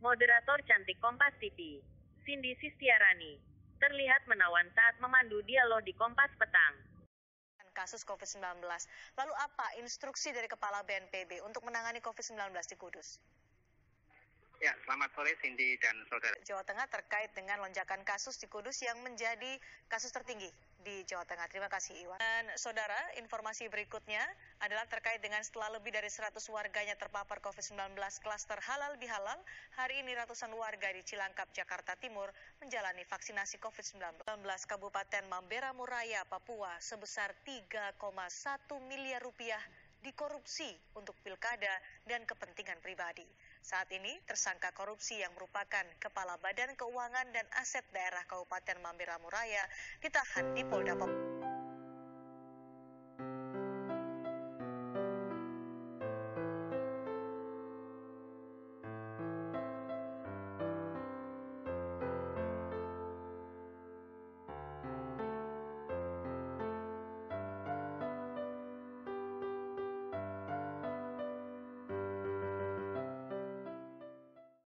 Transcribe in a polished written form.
Moderator cantik Kompas TV, Cindy Sistiarani, terlihat menawan saat memandu dialog di Kompas Petang. Kasus COVID-19. Lalu apa instruksi dari Kepala BNPB untuk menangani COVID-19 di Kudus? Ya, selamat sore Cindy dan saudara. Jawa Tengah terkait dengan lonjakan kasus di Kudus yang menjadi kasus tertinggi di Jawa Tengah. Terima kasih Iwan. Dan saudara, informasi berikutnya adalah terkait dengan setelah lebih dari 100 warganya terpapar COVID-19 klaster halal bihalal, hari ini ratusan warga di Cilangkap, Jakarta Timur menjalani vaksinasi COVID-19. 19 Kabupaten Mamberamo Raya, Papua sebesar 3,1 miliar rupiah dikorupsi untuk pilkada dan kepentingan pribadi. Saat ini, tersangka korupsi yang merupakan Kepala Badan Keuangan dan Aset Daerah Kabupaten Mamberamo Raya ditahan di Polda Papua.